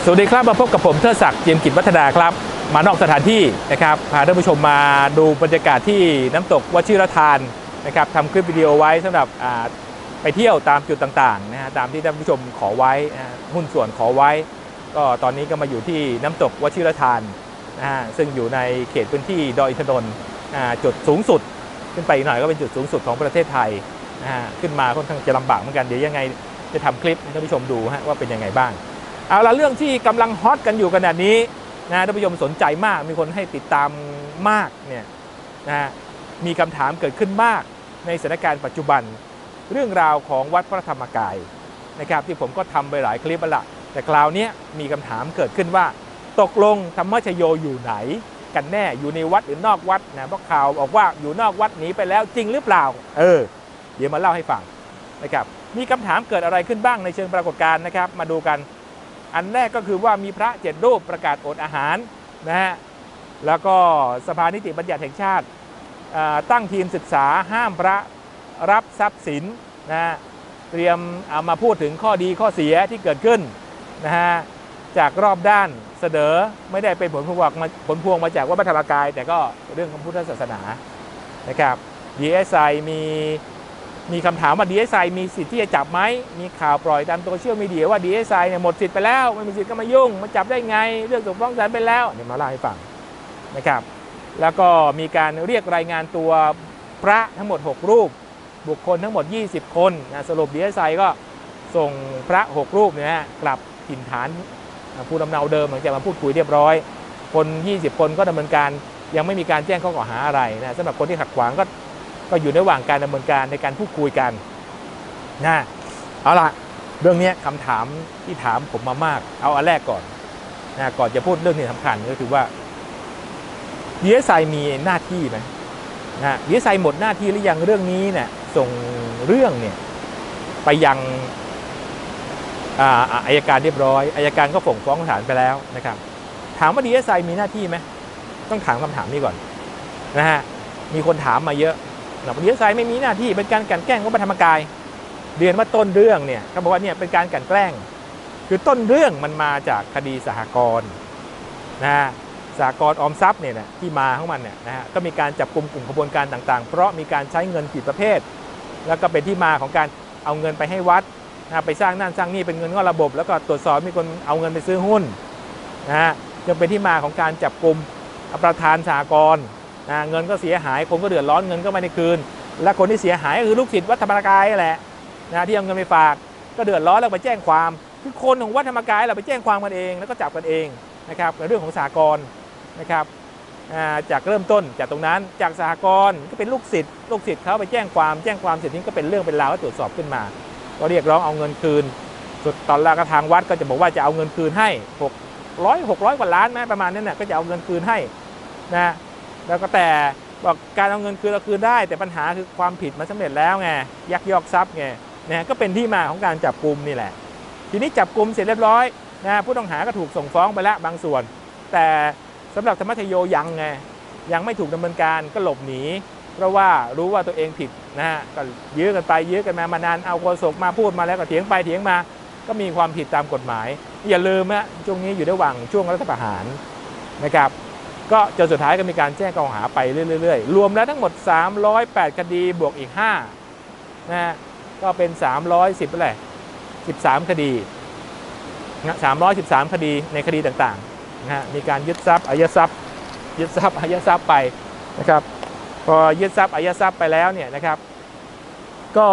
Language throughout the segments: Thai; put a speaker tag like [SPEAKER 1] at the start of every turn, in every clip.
[SPEAKER 1] สวัสดีครับมาพบกับผมเทิดศักดิ์เจียมกิจวัฒนาครับมานอกสถานที่นะครับพาท่านผู้ชมมาดูบรรยากาศที่น้ำตกวชิรทานนะครับทำคลิปวิดีโอไว้สำหรับไปเที่ยวตามจุดต่างๆนะฮะตามที่ท่านผู้ชมขอไว้หุ้นส่วนขอไว้ก็ตอนนี้ก็มาอยู่ที่น้ำตกวชิรทานนะฮะซึ่งอยู่ในเขตพื้นที่ดอยอินทนนท์จุดสูงสุดขึ้นไปอีกหน่อยก็เป็นจุดสูงสุดของประเทศไทยนะฮะขึ้นมาค่อนข้างจะลำบากเหมือนกันเดี๋ยวยังไงจะทำคลิปให้ท่านผู้ชมดูฮะว่าเป็นยังไงบ้างเอาละเรื่องที่กำลังฮอตกันอยู่ขนาดนี้นะท่านผู้ชมสนใจมากมีคนให้ติดตามมากเนี่ยนะมีคำถามเกิดขึ้นมากในสถานการณ์ปัจจุบันเรื่องราวของวัดพระธรรมกายนะครับที่ผมก็ทำไปหลายคลิปแล้วล่ะแต่คราวนี้มีคำถามเกิดขึ้นว่าตกลงธรรมชโยอยู่ไหนกันแน่อยู่ในวัดหรือนอกวัดนะเพราะข่าวบอกว่าอยู่นอกวัดหนีไปแล้วจริงหรือเปล่าเดี๋ยวมาเล่าให้ฟังนะครับมีคำถามเกิดอะไรขึ้นบ้างในเชิงปรากฏการณ์นะครับมาดูกันอันแรกก็คือว่ามีพระ7 รูปประกาศอดอาหารนะฮะแล้วก็สภานิติบัญญัติแห่งชาติตั้งทีมศึกษาห้ามพระรับทรัพย์สินนะฮะเตรียมเอามาพูดถึงข้อดีข้อเสียที่เกิดขึ้นนะฮะจากรอบด้านเสนอไม่ได้เป็นผลพวงมาจากวัดพระธรรมกายแต่ก็เรื่องของพุทธศาสนานะครับ DSI มีคำถามว่า DSI มีสิทธิ์ที่จะจับไหมมีข่าวปล่อยตามโซเชียลมีเดียว่า DSI เนี่ยหมดสิทธิ์ไปแล้วไม่มีสิทธิ์ก็มายุ่งมาจับได้ไงเรื่องถูกฟ้องศาลไปแล้วเดี๋ยวมาเล่าให้ฟังนะครับแล้วก็มีการเรียกรายงานตัวพระทั้งหมด6 รูปบุคคลทั้งหมด20 คนนะสรุป DSI ก็ส่งพระ6 รูปเนี่ยกลับถิ่นฐานภูมิลำเนาเดิมหลังจากมาพูดคุยเรียบร้อยคน20 คนก็ดำเนินการยังไม่มีการแจ้งข้อกล่าวหาอะไรนะสำหรับคนที่ขัดขวางก็อยู่ในระหว่างการดำเนินการในการพูดคุยกันนะเอาล่ะเรื่องนี้คำถามที่ถามผมมามากเอาอันแรกก่อนนะก่อนจะพูดเรื่องนี้สำคัญก็คือว่า DSI มีหน้าที่ไหมนะ DSI หมดหน้าที่หรือยังเรื่องนี้เนี่ยส่งเรื่องเนี่ยไปยังอัยการเรียบร้อยอัยการก็ส่งฟ้องศาลไปแล้วนะครับถามว่า DSI มีหน้าที่ไหมต้องถามคำถามนี้ก่อนนะฮะมีคนถามมาเยอะDSI ไม่มีหน้าที่เป็นการกลั่นแกล้งวัดพระธรรมกายเรียนว่าต้นเรื่องเนี่ยเขาบอกว่าเนี่ยเป็นการกลั่นแกล้งคือต้นเรื่องมันมาจากคดีสหกรณ์นะฮะสหกรณ์ออมทรัพย์เนี่ยนะที่มาของมันเนี่ยนะฮะก็มีการจับกลุ่มกลุ่มขบวนการต่างๆเพราะมีการใช้เงินผิดประเภทแล้วก็เป็นที่มาของการเอาเงินไปให้วัดนะไปสร้างนั่นสร้างนี่เป็นเงินนอกระบบแล้วก็ตรวจสอบมีคนเอาเงินไปซื้อหุ้นนะฮะจึงเป็นที่มาของการจับกลุ่มประธานสหกรณ์เงินก็เสียหายคนก็เดือดร้อนเงินก็ไม่ได้คืนและคนที่เสียหายก็คือลูกศิษย์วัดธรรมกายแหละนะที่เอาเงินไปฝากก็เดือดร้อนแล้วไปแจ้งความคือคนของวัดธรรมกายเราไปแจ้งความกันเองแล้วก็จับกันเองนะครับในเรื่องของสหกรณ์นะครับจากเริ่มต้นจากตรงนั้นจากสหกรณ์ก็เป็นลูกศิษย์เขาไปแจ้งความเสร็จนี้ก็เป็นเรื่องเป็นราวก็ตรวจสอบขึ้นมาก็เรียกร้องเอาเงินคืนสุดตอนแรกทางวัดก็จะบอกว่าจะเอาเงินคืนให้600 กว่าล้านนะประมาณนั้นน่ะก็จะเอาเงินคืนให้นะแล้วก็แต่บอกการเอาเงินคืนเราคืนได้แต่ปัญหาคือความผิดมันสำเร็จแล้วไงยักยอกทรัพย์ไงนะก็เป็นที่มาของการจับกุมนี่แหละทีนี้จับกุมเสร็จเรียบร้อยนะผู้ต้องหาก็ถูกส่งฟ้องไปแล้วบางส่วนแต่สำหรับธรรมชโยยังไม่ถูกดำเนินการก็หลบหนีเพราะว่ารู้ว่าตัวเองผิดนะฮะก็ยื้อกันไปยื้อกันมานานเอาโฆษกมาพูดมาแล้วก็เถียงไปเถียงมาก็มีความผิดตามกฎหมายอย่าลืมนะช่วงนี้อยู่ระหว่างช่วงรัฐประหารนะครับก็จนสุดท้ายก็มีการแจ้งข้อหาไปเรื่อยๆรวมแล้วทั้งหมด308 คดีบวกอีก5นะก็เป็น310อะไร13 คดีนะ313 คดีในคดีต่างๆนะฮะมีการยึดทรัพย์อายัดทรัพย์ไปนะครับพอยึดทรัพย์อายัดทรัพย์ไปแล้วเนี่ยนะครับก็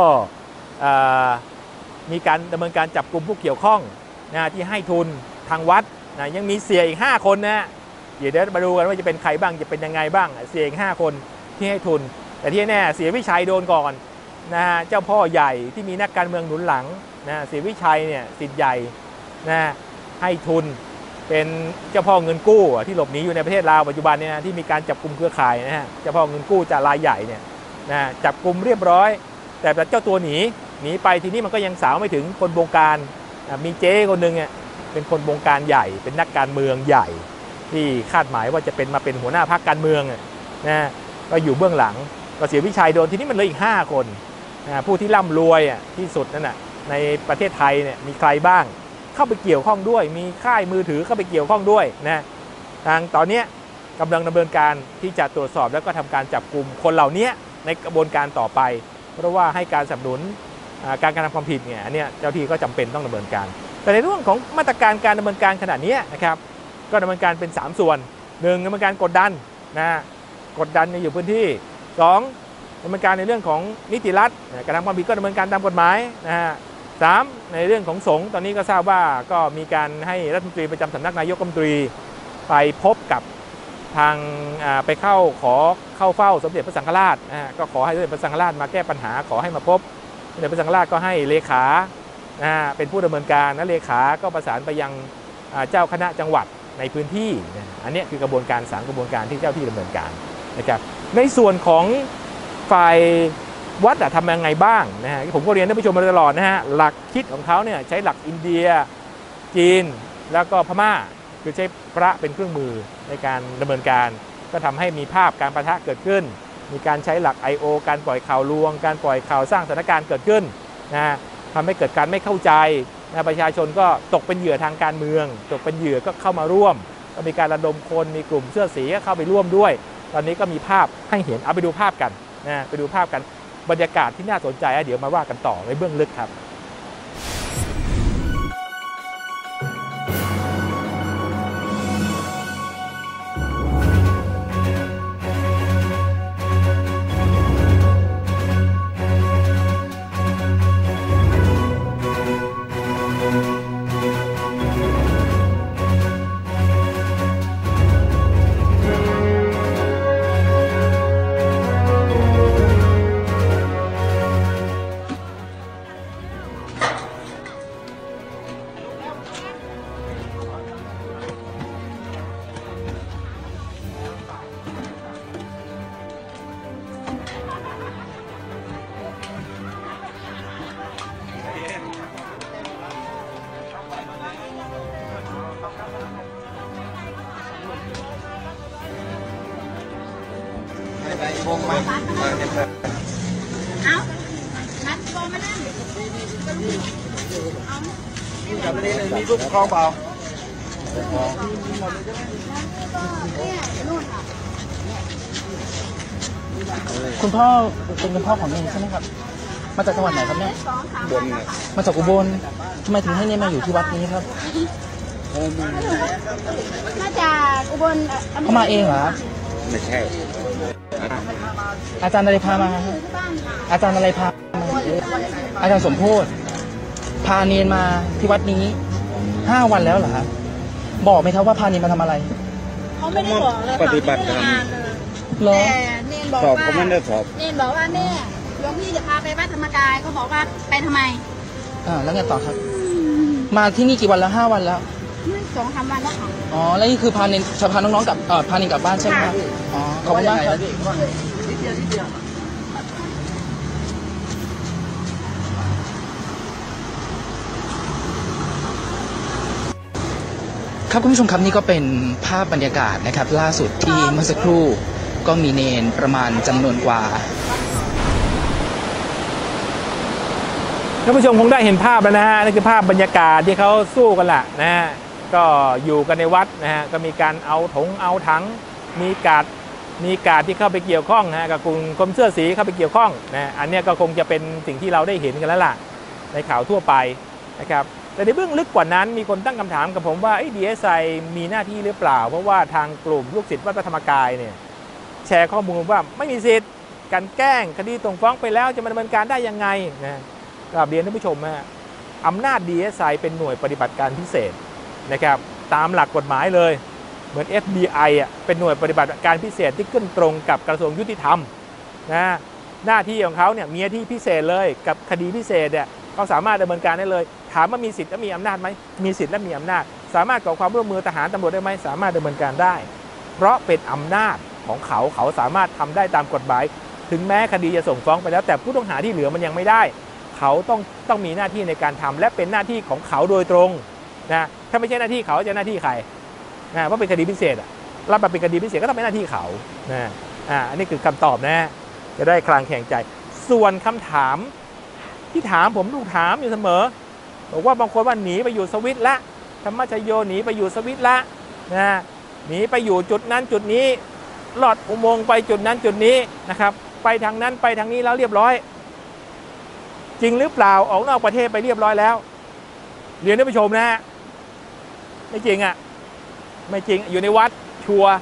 [SPEAKER 1] มีการดำเนินการจับกลุ่มผู้เกี่ยวข้องนะที่ให้ทุนทางวัดนะยังมีเสียอีก5 คนนะเดี๋ยวมาดูกันว่าจะเป็นใครบ้างจะเป็นยังไงบ้างเสียอีก5 คนที่ให้ทุนแต่ที่แน่เสียวิชัยโดนก่อนนะฮะเจ้าพ่อใหญ่ที่มีนักการเมืองหนุนหลังนะเสียวิชัยเนี่ยสิทธิ์ใหญ่นะให้ทุนเป็นเจ้าพ่อเงินกู้ที่หลบหนีอยู่ในประเทศลาวปัจจุบันเนี่ยนะที่มีการจับกลุ่มเครือข่ายนะฮะเจ้าพ่อเงินกู้จากรายใหญ่เนี่ยนะจับกลุ่มเรียบร้อยแต่เจ้าตัวหนีไปทีนี้มันก็ยังสาวไม่ถึงคนบงการมีเจ๊คนหนึ่งเป็นคนบงการใหญ่เป็นนักการเมืองใหญ่ที่คาดหมายว่าจะมาเป็นหัวหน้าพรรคการเมืองนะก็อยู่เบื้องหลังก็เสียวิชัยโดนทีนี้มันเลยอีก5 คนผู้ที่ร่ำรวยที่สุดนั่นน่ะในประเทศไทยเนี่ยมีใครบ้างเข้าไปเกี่ยวข้องด้วยมีค่ายมือถือเข้าไปเกี่ยวข้องด้วยนะทางตอนนี้กำลังดำเนินการที่จะตรวจสอบแล้วก็ทำการจับกลุ่มคนเหล่านี้ในกระบวนการต่อไปเพราะว่าให้การสนับสนุนการกระทำความผิดเนี่ยอันนี้เจ้าที่ก็จำเป็นต้องดำเนินการแต่ในเรื่องของมาตรการการดำเนินการขนาดนี้นะครับก็ดำเนินการเป็น3ส่วน1ดำเนินการกดดันนะกดดันในอยู่พื้นที่2ดำเนินการในเรื่องของนิติรัฐการทำความผิดก็ดำเนินการตามกฎหมายนะฮะ3ในเรื่องของสงฆ์ตอนนี้ก็ทราบว่าก็มีการให้รัฐมนตรีประจำสำนักนายกรัฐมนตรีไปพบกับทางไปเข้าเฝ้าสมเด็จพระสังฆราชก็ขอให้สมเด็จพระสังฆราชมาแก้ปัญหาขอให้มาพบสมเด็จพระสังฆราชก็ให้เลขาเป็นผู้ดำเนินการและเลขาก็ประสานไปยังเจ้าคณะจังหวัดในพื้นที่อันนี้คือกระบวนการ3กระบวนการที่เจ้าที่ดำเนินการนะครับในส่วนของฝ่ายวัดทำยังไงบ้างนะฮะผมก็เรียนท่านผู้ชมมาตลอดนะฮะหลักคิดของเขาเนี่ยใช้หลักอินเดียจีนแล้วก็พม่าคือใช้พระเป็นเครื่องมือในการดำเนินการก็ทำให้มีภาพการปะทะเกิดขึ้นมีการใช้หลัก I.O. การปล่อยข่าวลวงการปล่อยข่าวสร้างสถานการณ์เกิดขึ้นนะทำให้เกิดการไม่เข้าใจนะประชาชนก็ตกเป็นเหยื่อทางการเมืองตกเป็นเหยื่อก็เข้ามาร่วมก็มีการระดมคนมีกลุ่มเสื้อสีก็เข้าไปร่วมด้วยตอนนี้ก็มีภาพให้เห็นเอาไปดูภาพกันนะไปดูภาพกันบรรยากาศที่น่าสนใจเดี๋ยวมาว่ากันต่อในเบื้องลึกครับ
[SPEAKER 2] วงมาเอานัดโกมานั่งจับไปเลยมีผู้ปกครองเปล่า
[SPEAKER 3] คุณพ่อเป็นคุณพ่อของเนนใช่ไหมครับมาจากจังหวัดไหนครับเนี่ย
[SPEAKER 2] บน
[SPEAKER 3] มาจากอุบลทำไมถึงให้เนนมาอยู่ที่วัดนี้ครับ
[SPEAKER 2] มาจากอุบล
[SPEAKER 3] เขามาเองเหรอ
[SPEAKER 2] ไม่ใช่
[SPEAKER 3] อาจารย์อะไรพามาอาจารย์อะไรพามาอาจารย์สมโพธิพาเนนมาที่วัดนี้5 วันแล้วเหรอครับบอกไหมครับว่าพาเนนมาทำอะไร
[SPEAKER 2] เขาไม่ได้บอกเลย
[SPEAKER 3] ปฏิบัติธรรมแต่
[SPEAKER 2] เนนบอกว่าเนนบอกว่าแม่หลวงพี่จะพาไปวัดธรรมกายเขาบอกว่าไปทำไม
[SPEAKER 3] แล้วไงต่อครับมาที่นี่กี่วันแล้ว5 วันแล้ว
[SPEAKER 2] 2-3 วันแล้วค่ะ
[SPEAKER 3] อ๋อแล้วนี่คือพาเนนจะพาน้องๆกับพาเนนกลับบ้านใช่ไหมครับอ๋อขอบคุณมากครับครับคุณผู้ชมครับนี่ก็เป็นภาพบรรยากาศนะครับล่าสุดที่เมื่อสักครู่ก็มีเนนประมาณจำนวนกว่า
[SPEAKER 1] ท่านผู้ชมคงได้เห็นภาพแล้วนะฮะนี่คือภาพบรรยากาศที่เขาสู้กันแหละนะฮะก็อยู่กันในวัดนะฮะก็มีการเอาถังมีการที่เข้าไปเกี่ยวข้องนะกับกลุ่มคนเสื้อสีเข้าไปเกี่ยวข้องนะอันนี้ก็คงจะเป็นสิ่งที่เราได้เห็นกันแล้วล่ะในข่าวทั่วไปนะครับแต่ในเบื้องลึกกว่านั้นมีคนตั้งคำถามกับผมว่าDSI มีหน้าที่หรือเปล่าเพราะว่าทางกลุ่มลูกศิษย์วัดพระธรรมกายเนี่ยแชร์ข้อมูลว่าไม่มีสิทธิ์การแกล้งคดีส่งฟ้องไปแล้วจะมาดำเนินการได้ยังไงนะกราบเรียนท่านผู้ชมว่าอำนาจ DSI เป็นหน่วยปฏิบัติการพิเศษนะครับตามหลักกฎหมายเลยเหมือน FBI เป็นหน่วยปฏิบัติการพิเศษที่ขึ้นตรงกับกระทรวงยุติธรรมนะหน้าที่ของเขาเนี่ยมีหน้าที่พิเศษเลยกับคดีพิเศษเนี่ยเขาสามารถดำเนินการได้เลยถามว่ามีสิทธิ์และมีอำนาจไหมมีสิทธิ์และมีอำนาจสามารถขอความร่วมมือทหารตำรวจได้ไหมสามารถดำเนินการได้เพราะเป็นอำนาจของเขาสามารถทำได้ตามกฎหมายถึงแม้คดีจะส่งฟ้องไปแล้วแต่ผู้ต้องหาที่เหลือมันยังไม่ได้เขาต้องมีหน้าที่ในการทำและเป็นหน้าที่ของเขาโดยตรงนะถ้าไม่ใช่หน้าที่เขาจะหน้าที่ใครนะเพราะเป็นคดีพิเศษรับมาเป็นคดีพิเศษก็ต้องเป็นหน้าที่เขานะอันนี้คือคำตอบนะจะได้คลางแข่งใจส่วนคำถามที่ถามผมถูกถามอยู่เสมอบอกว่าบางคนว่าหนีไปอยู่สวิตละธรรมชโยหนีไปอยู่สวิตละนะหนีไปอยู่จุดนั้นจุดนี้ลอดอุโมงค์ไปจุดนั้นจุดนี้นะครับไปทางนั้นไปทางนี้แล้วเรียบร้อยจริงหรือเปล่าออกนอกประเทศไปเรียบร้อยแล้วเรียนท่านผู้ชมนะฮะไม่จริงอ่ะไม่จริงอยู่ในวัดชัวร์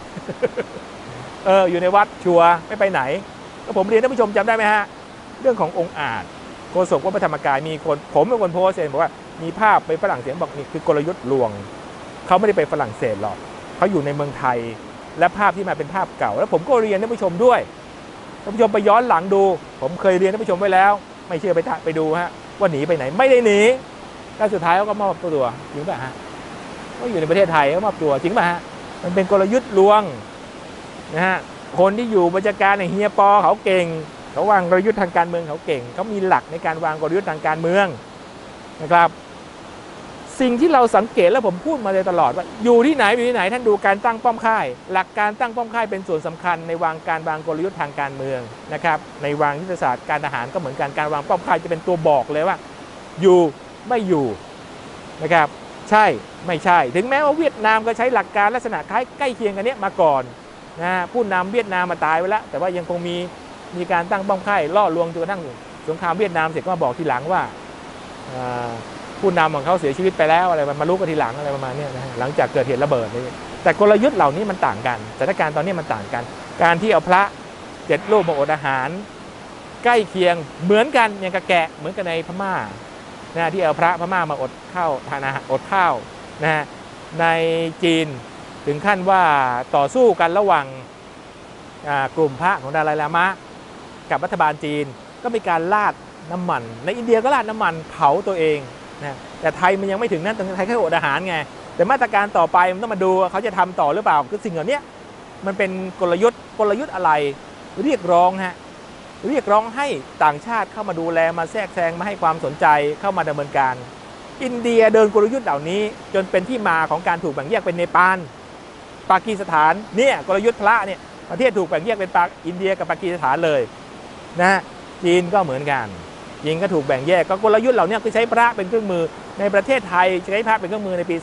[SPEAKER 1] อยู่ในวัดชัวร์ไม่ไปไหนก็ผมเรียนท่านผู้ชมจำได้ไหมฮะเรื่องขององค์อาจโฆษกวัดพระธรรมกายมีคนผมเป็นคนโพสต์เองบอกว่ามีภาพไปฝรั่งเศสบอกนี่คือกลยุทธ์ลวงเขาไม่ได้ไปฝรั่งเศสหรอกเขาอยู่ในเมืองไทยและภาพที่มาเป็นภาพเก่าแล้วผมก็เรียนท่านผู้ชมด้วยท่านผู้ชมไปย้อนหลังดูผมเคยเรียนท่านผู้ชมไว้แล้วไม่เชื่อไปดูฮะว่าหนีไปไหนไม่ได้หนีแล้วสุดท้ายเขาก็มอบตัวจริงป่ะฮะก็อยู่ในประเทศไทยเขามอบตัวจริงป่ะฮะมันเป็นกลยุทธ์ลวงนะฮะคนที่อยู่บัญชาการในเฮียปอเขาเก่งเขาวางกลยุทธ์ทางการเมืองเขาเก่งเขามีหลักในการวางกลยุทธ์ทางการเมืองนะครับสิ่งที่เราสังเกตแล้วผมพูดมาเลยตลอดว่าอยู่ที่ไหนท่านดูการตั้งป้อมค่ายหลักการตั้งป้อมค่ายเป็นส่วนสำคัญในการวางกลยุทธ์ทางการเมืองนะครับในวางยุทธศาสตร์การทหารก็เหมือนกันการวางป้อมค่ายจะเป็นตัวบอกเลยว่าอยู่ไม่อยู่นะครับใช่ไม่ใช่ถึงแม้ว่าเวียดนามก็ใช้หลักการลักษณะคล้ายใกล้เคียงกันเนี้ยมาก่อนนะผู้นำเวียดนามมาตายไปแล้วแต่ว่ายังคงมีการตั้งป้อมค่ายล่อลวงจนกระทั่งสงครามเวียดนามเสร็จก็มาบอกทีหลังว่าผู้นำของเขาเสียชีวิตไปแล้วอะไรมารู้กันทีหลังอะไรประมาณนี้นะหลังจากเกิดเหตุระเบิดนี่แต่กลยุทธ์เหล่านี้มันต่างกันสถานการณ์ตอนนี้มันต่างกันการที่เอาพระ7 รูปมาอดอาหารใกล้เคียงเหมือนกันอย่างกระแกะเหมือนกันในพม่านะที่เอาพระพม่ามาอดข้าวทานอาหารอดข้าวนะฮะในจีนถึงขั้นว่าต่อสู้กันระหว่างกลุ่มพระของดาไลลามะกับรัฐบาลจีนก็มีการราดน้ำมันในอินเดียก็ราดน้ำมันเผาตัวเองนะแต่ไทยมันยังไม่ถึงนั้นตอนไทยแค่อดอาหารไงแต่มาตรการต่อไปมันต้องมาดูเขาจะทำต่อหรือเปล่าคือสิ่งเหล่านี้มันเป็นกลยุทธ์อะไรเรียกร้องให้ต่างชาติเข้ามาดูแลมาแทรกแซงมาให้ความสนใจเข้ามาดำเนินการอินเดียเดินกลยุทธ์เหล่านี้จนเป็นที่มาของการถูกแบ่งแยกเป็นเนปาลปากีสถานเนี่ยกลยุทธ์พระเนี่ยประเทศถูกแบ่งแยกเป็นอินเดียกับปากีสถานเลยนะจีนก็เหมือนกันจีนก็ถูกแบ่งแยกก็กลยุทธ์เหล่านี้คือใช้พระเป็นเครื่องมือในประเทศไทยใช้พระเป็นเครื่องมือในปี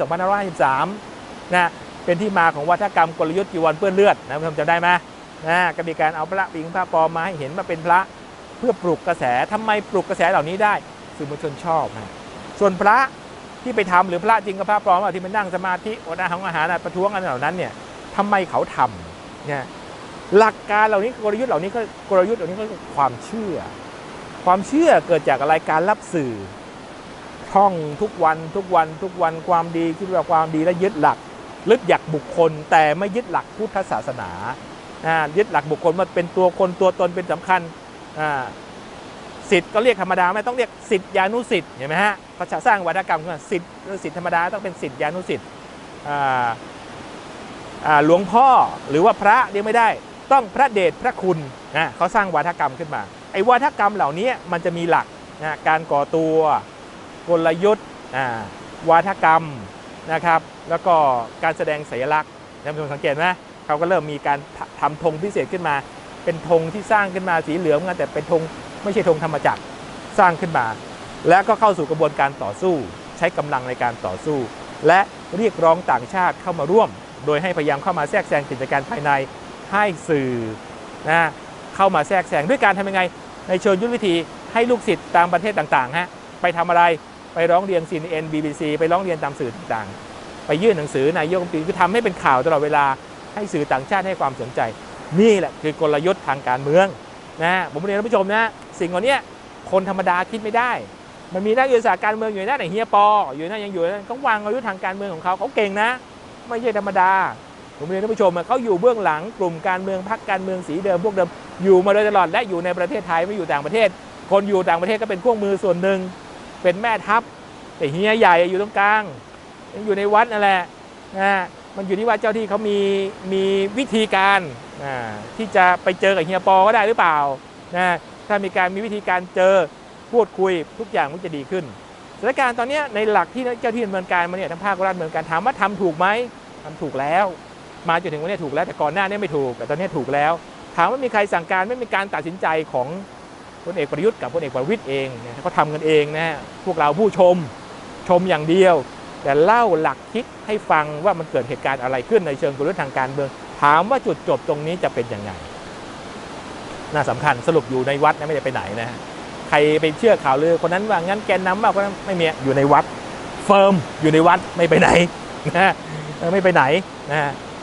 [SPEAKER 1] 2553นะเป็นที่มาของวัฒกรรมกลยุทธ์จีวรเปื้อนเลือดนะคุณผู้ชมจำได้ไหมนะก็มีการเอาพระปิงพระปลอมมาให้เห็นมาเป็นพระเพื่อปลุกกระแสทำไมปลุกกระแสเหล่านี้ได้สื่อมวลชนชอบนะส่วนพระที่ไปทำหรือพระจริงกับพระปลอมที่มันนั่งสมาธิอดอาหารประท้วงกันเหล่านั้นเนี่ยทำไมเขาทำเนี่ยหลักการเหล่านี้กลยุทธ์เหล่านี้ก็คือความเชื่อเกิดจากอะไรการรับสื่อท่องทุกวันความดีคิดว่าความดีและยึดหลักบุคคลแต่ไม่ยึดหลักพุทธศาสนายึดหลักบุคคลว่าเป็นตัวคนตัวตนเป็นสำคัญสิทธิ์ก็เรียกธรรมดาไม่ต้องเรียกสิทธิานุสิทธิ์เห็นไหมฮะเขาจะสร้างวัฒกรรมขึ้นมาสิทธิ์ธรรมดาต้องเป็นสิทธิานุสิทธิ์หลวงพ่อหรือว่าพระเรียกไม่ได้ต้องพระเดชพระคุณเขาสร้างวัฒกรรมขึ้นมาไอ้วัฒกรรมเหล่านี้มันจะมีหลักการก่อตัวกลยุทธ์วัฒกรรมนะครับแล้วก็การแสดงสัญลักษณ์ท่านผู้ชมสังเกตไหมเขาก็เริ่มมีการทำธงพิเศษขึ้นมาเป็นธงที่สร้างขึ้นมาสีเหลืองกันแต่เป็นธงไม่ใช่ธงธรรมจักรสร้างขึ้นมาแล้วก็เข้าสู่กระบวนการต่อสู้ใช้กำลังในการต่อสู้และเรียกร้องต่างชาติเข้ามาร่วมโดยให้พยายามเข้ามาแทรกแซงกิจการภายในให้สื่อเข้ามาแทรกแซงด้วยการทำยังไงในเชิงยุทธวิธีให้ลูกศิษย์ตามประเทศต่างๆไปทำอะไรไปร้องเรียน CNN BBC ไปร้องเรียนตามสื่อต่างๆไปยื่นหนังสือนายกรัฐมนตรีคือทำให้เป็นข่าวตลอดเวลาให้สื่อต่างชาติให้ความสนใจนี่แหละคือกลยุทธ์ทางการเมืองผมเรียนท่านผู้ชมนะสิ่งเหล่านี้คนธรรมดาคิดไม่ได้มันมีนักวิทยาศาสตร์การเมืองอยู่ในนั้นเฮียปออยู่นั่นยังอยู่นั่นเขาวางกลยุทธ์ทางการเมืองของเขาเก่งนะไม่ใช่ธรรมดาผมเรียนท่านผู้ชมเขาอยู่เบื้องหลังกลุ่มการเมืองพรรคการเมืองสีเดิมพวกเดิมอยู่มาโดยตลอดและอยู่ในประเทศไทยไม่อยู่ต่างประเทศคนอยู่ต่างประเทศก็เป็นพวกมือส่วนหนึ่งเป็นแม่ทัพแต่เฮียใหญ่อยู่ตรงกลางอยู่ในวัดนั่นแหละมันอยู่ที่ว่าเจ้าที่เขามีวิธีการที่จะไปเจอกับเฮียปอก็ได้หรือเปล่าถ้ามีวิธีการเจอพูดคุยทุกอย่างมันจะดีขึ้นสถานการณ์ตอนนี้ในหลักที่เจ้าที่ดำเนินการมาเนี่ยทั้งภาครัฐดำเนินการถามว่าทำถูกไหมทำถูกแล้วมาจนถึงวันนี้ถูกแล้วแต่ก่อนหน้านี้ไม่ถูกแต่ตอนนี้ถูกแล้วถามว่ามีใครสั่งการไม่มีการตัดสินใจของพลเอกประยุทธ์กับพลเอกประวิตรเองเนี่ยเขาทำกันเองนะพวกเราผู้ชมอย่างเดียวแต่เล่าหลักคิดให้ฟังว่ามันเกิดเหตุการณ์อะไรขึ้นในเชิงกลยุทธ์ทางการเมืองถามว่าจุดจบตรงนี้จะเป็นยังไงน่าสำคัญสรุปอยู่ในวัดนะไม่ได้ไปไหนนะใครไปเชื่อข่าวลือคนนั้นว่างั้นแกนนำมากคนนั้นไม่มีอยู่ในวัดเฟิร์มอยู่ในวัดไม่ไปไหนนะไม่ไปไหนนะ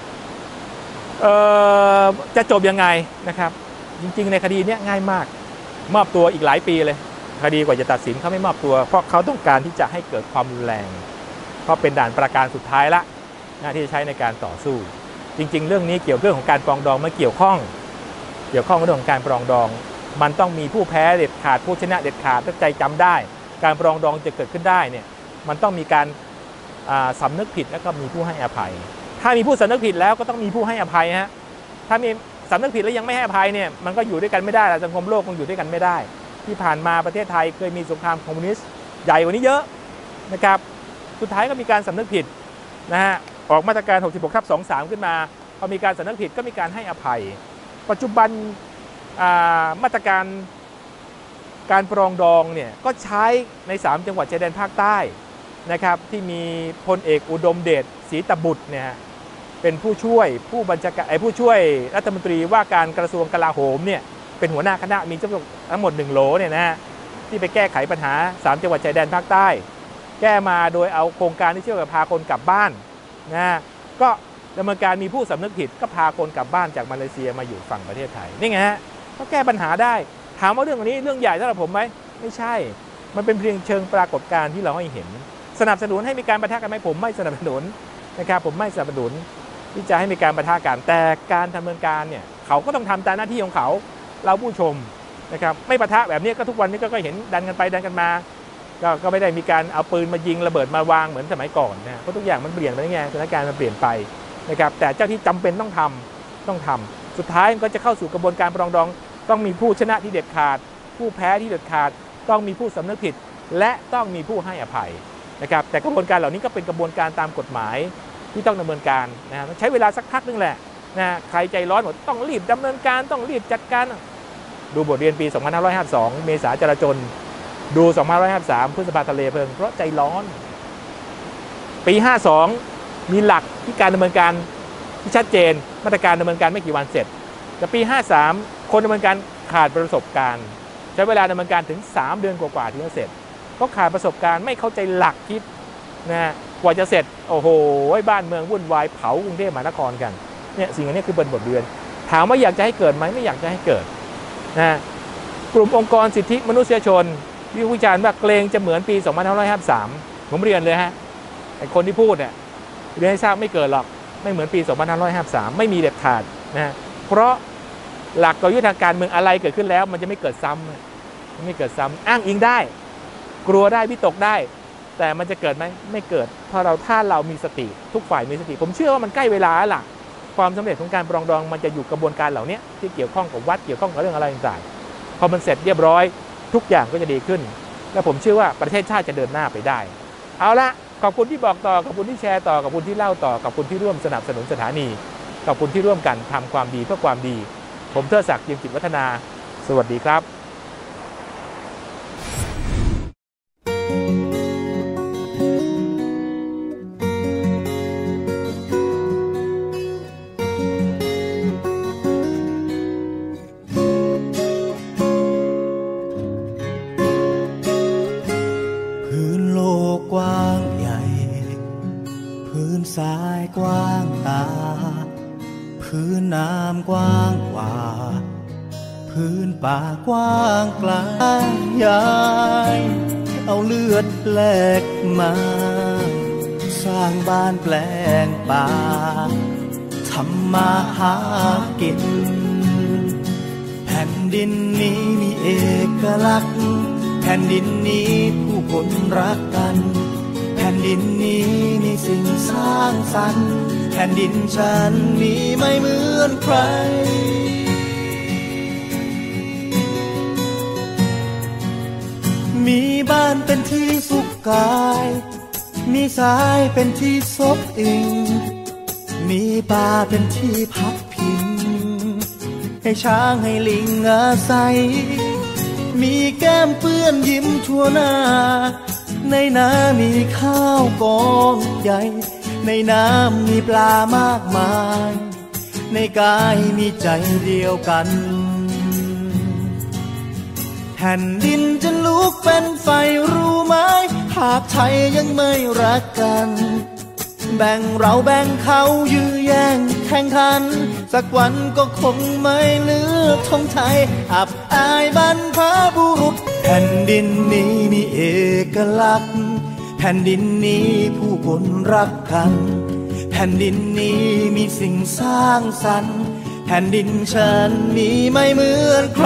[SPEAKER 1] จะจบยังไงนะครับจริงๆในคดีนี้ง่ายมากมอบตัวอีกหลายปีเลยคดีกว่าจะตัดสินเขาไม่มอบตัวเพราะเขาต้องการที่จะให้เกิดความรุนแรงเพราะเป็นด่านประการสุดท้ายละที่จะใช้ในการต่อสู้จริงๆเรื่องนี้เกี่ยวเรื่องของการปรองดองไม่เกี่ยวข้องเรื่องของการปรองดองมันต้องมีผู้แพ้เด็ดขาดผู้ชนะเด็ดขาดถ้าใจจำได้การปรองดองจะเกิดขึ้นได้เนี่ยมันต้องมีการสำนึกผิดแล้วก็มีผู้ให้อภัยถ้ามีผู้สำนึกผิดแล้วก็ต้องมีผู้ให้อภัยฮะถ้ามีสำนึกผิดแล้วยังไม่ให้อภัยเนี่ยมันก็อยู่ด้วยกันไม่ได้สังคมโลกคงอยู่ด้วยกันไม่ได้ที่ผ่านมาประเทศไทยเคยมีสงครามคอมมิวนิสต์ใหญ่กว่านี้เยอะนะครับสุดท้ายก็มีการสำนึกผิดนะฮะออกมาตรการ 66/23 ขึ้นมาพอมีการสำนึกผิดก็มีการให้อภัยปัจจุบันมาตรการการปรองดองเนี่ยก็ใช้ใน3จังหวัดชายแดนภาคใต้นะครับที่มีพลเอกอุดมเดชศรีตบุตรเนี่ยเป็นผู้ช่วยผู้บัญชาการผู้ช่วยรัฐมนตรีว่าการกระทรวงกลาโหมเนี่ยเป็นหัวหน้าคณะมีทั้งหมด1โหลเนี่ยนะฮะที่ไปแก้ไขปัญหา3จังหวัดชายแดนภาคใต้แก้มาโดยเอาโครงการที่ชื่อว่าพาคนกลับบ้านนะก็ดำเนินการมีผู้สำนึกผิดก็พาคนกลับบ้านจากมาเลเซียมาอยู่ฝั่งประเทศไทยนี่ไงฮะก็แก้ปัญหาได้ถามว่าเรื่องนี้เรื่องใหญ่สำหรับผมไหมไม่ใช่มันเป็นเพียงเชิงปรากฏการณ์ที่เราให้เห็นสนับสนุนให้มีการปะทะกันไหมผมไม่สนับสนุนนะครับผมไม่สนับสนุนที่จะให้มีการปะทะกันแต่การดำเนินการเนี่ยเขาก็ต้องทำตามหน้าที่ของเขาเราผู้ชมนะครับไม่ปะทะแบบนี้ก็ทุกวันนี้ก็เห็นดันกันไปดันกันมาก็ไม่ได้มีการเอาปืนมายิงระเบิดมาวางเหมือนสมัยก่อนนะเพราะทุกอย่างมันเปลี่ยนไปไงสถานการณ์มันเปลี่ยนไปนะครับแต่เจ้าที่จำเป็นต้องทำสุดท้ายมันก็จะเข้าสู่กระบวนการปรองดองต้องมีผู้ชนะที่เด็ดขาดผู้แพ้ที่เด็ดขาดต้องมีผู้สำนึกผิดและต้องมีผู้ให้อภัยนะครับแต่กระบวนการเหล่านี้ก็เป็นกระบวนการตามกฎหมายที่ต้องดำเนินการนะใช้เวลาสักพักนึงแหละนะใครใจร้อนหมดต้องรีบดำเนินการต้องรีบจัดการดูบทเรียนปี 2552 เมษาจราจรดู 2553 พฤษภาทะเลเพลิงเพราะใจร้อนปี 52 มีหลักที่การดำเนินการที่ชัดเจนมาตรการดำเนินการไม่กี่วันเสร็จแต่ปี 53 คนดำเนินการขาดประสบการณ์ใช้เวลาดำเนินการถึง3 เดือนกว่าๆถึงจะเสร็จก็ขาดประสบการณ์ไม่เข้าใจหลักคิดนะกว่าจะเสร็จโอ้โหบ้านเมืองวุ่นวายเผากรุงเทพมหานครกันเนี่ยสิ่งนี้คือเป็นบทเรียนถามว่าอยากจะให้เกิดไหมไม่อยากจะให้เกิดนะกลุ่มองค์กรสิทธิมนุษยชนวิพากษ์วิจารณ์ว่าเกรงจะเหมือนปี 2553 ผมเรียนเลยฮะไอ้คนที่พูดเนี่ยเรียนให้ทราบไม่เกิดหรอกไม่เหมือนปี 2553 ไม่มีเด็ดขาดนะเพราะหลักกลยุทธ์ทางการเมืองอะไรเกิดขึ้นแล้วมันจะไม่เกิดซ้ำไม่เกิดซ้ำอ้างอิงได้กลัวได้วิตกได้แต่มันจะเกิดไหมไม่เกิดเพราะถ้าเรามีสติทุกฝ่ายมีสติผมเชื่อว่ามันใกล้เวลาแล้วล่ะความสำเร็จของการปรองดองมันจะอยู่กระบวนการเหล่านี้ที่เกี่ยวข้องกับวัดเกี่ยวข้องกับเรื่องอะไรต่างๆพอมันเสร็จเรียบร้อยทุกอย่างก็จะดีขึ้นและผมเชื่อว่าประเทศชาติจะเดินหน้าไปได้เอาละขอบคุณที่บอกต่อขอบคุณที่แชร์ต่อขอบคุณที่เล่าต่อขอบคุณที่ร่วมสนับสนุนสถานีขอบคุณที่ร่วมกันทำความดีเพื่อความดีผมเทิดศักดิ์ เจียมจิตวัฒนาสวัสดีครับ
[SPEAKER 4] สายกว้างตาพื้นน้ำกว้างกว่าพื้นป่ากว้างไกลใหญ่เอาเลือดแลกมาสร้างบ้านแปลงป่าทำมาหากินแผ่นดินนี้มีเอกลักษณ์แผ่นดินนี้ผู้คนรักกันแผ่นดินนี้มีสิ่งสร้างสรรค์แผ่นดินฉันมีไม่เหมือนใครมีบ้านเป็นที่สุขกายมีทรายเป็นที่ซบอิงมีป่าเป็นที่พักพิงให้ช้างให้ลิงอาศัยมีแก้มเปื้อนยิ้มทั่วหน้าในน้ำมีข้าวกองใหญ่ในน้ำมีปลามากมายในกายมีใจเดียวกันแผ่นดินจะลุกเป็นไฟรู้ไหมหากไทยยังไม่รักกันแบ่งเราแบ่งเขายื้อแย่งแข่งขันสักวันก็คงไม่เหลือธงไทยอับอายบรรพบุรุษแผ่นดินนี้มีเอกลักษณ์แผ่นดินนี้ผู้คนรักกันแผ่นดินนี้มีสิ่งสร้างสรรค์แผ่นดินฉันมีไม่เหมือนใคร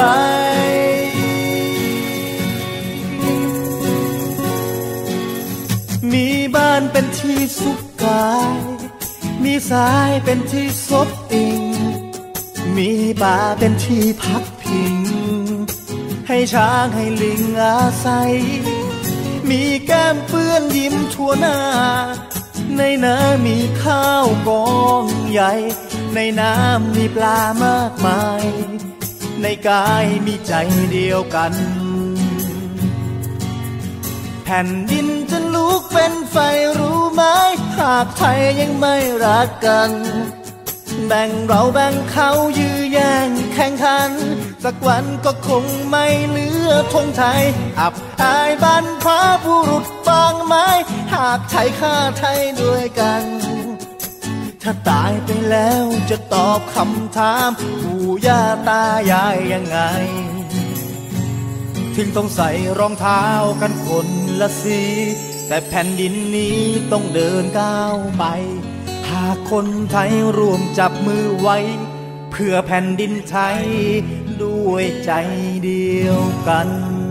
[SPEAKER 4] มีบ้านเป็นที่สุขกายมีสายเป็นที่ซบอิงมีป่าเป็นที่พักพิงให้ช้างให้ลิงอาศัยมีแก้มเปื้อนยิ้มทั่วหน้าในน้ำมีข้าวกองใหญ่ในน้ำมีปลามากมายในกายมีใจเดียวกันแผ่นดินจะลุกเป็นไฟรู้ไหมหากไทยยังไม่รักกันแบ่งเราแบ่งเขายื้อแย่งแข่งขันสักวันก็คงไม่เหลือธงไทยอับอายบรรพบุรุษบางไม้หากไทยฆ่าไทยด้วยกันถ้าตายไปแล้วจะตอบคำถามปู่ย่าตายายยังไงถึงต้องใส่รองเท้ากันคนละสีแต่แผ่นดินนี้ต้องเดินก้าวไปหากคนไทยร่วมจับมือไว้เพื่อแผ่นดินไทยด้วยใจเดียวกัน